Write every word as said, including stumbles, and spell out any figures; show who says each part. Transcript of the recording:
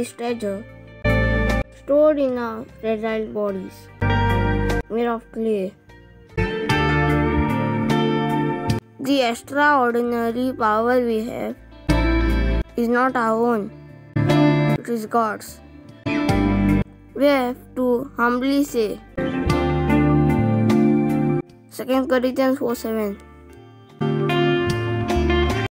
Speaker 1: priceless treasure stored in our fragile bodies, made of clay. The extraordinary power we have is not our own, it is God's. We have to humbly say, Second Corinthians four seven.